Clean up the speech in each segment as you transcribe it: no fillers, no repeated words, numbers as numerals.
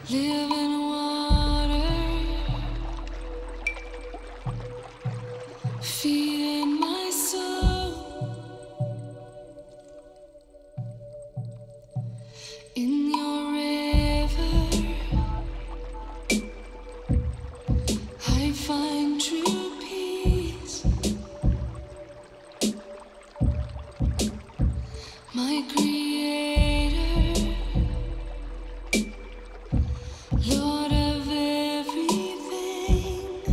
Living water, feeding my soul. In your river, I find true peace. My Creator, Lord of everything,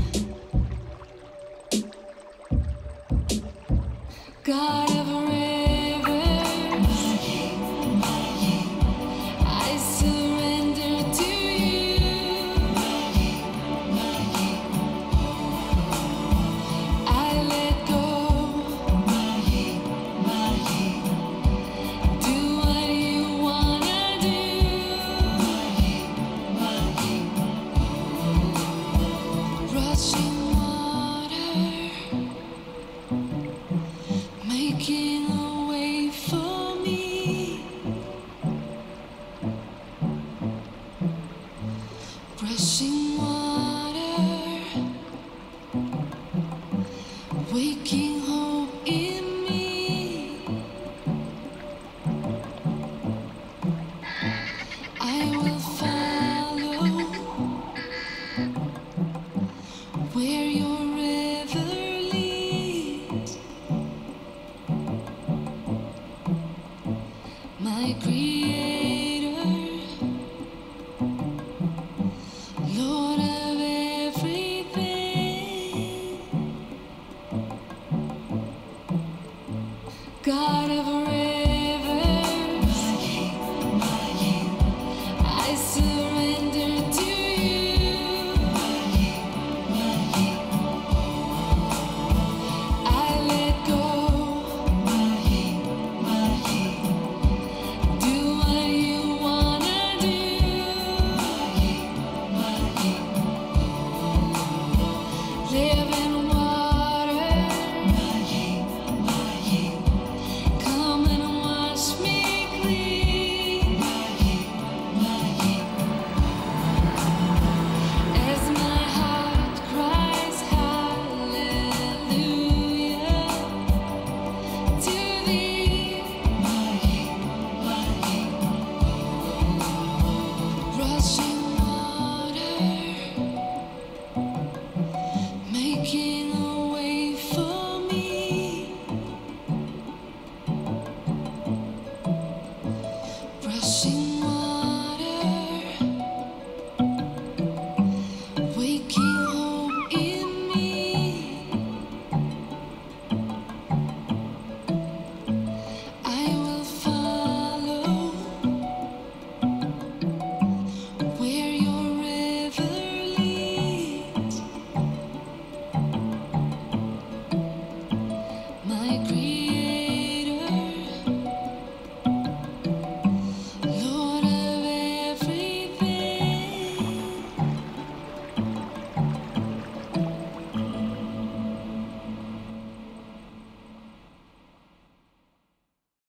God of rivers, I surrender to you. I let go. Do what you wanna do. Rushing water, making a way for me. Rushing water, waking hope in me. I will follow where your river leads. My Creator, Lord of everything, God of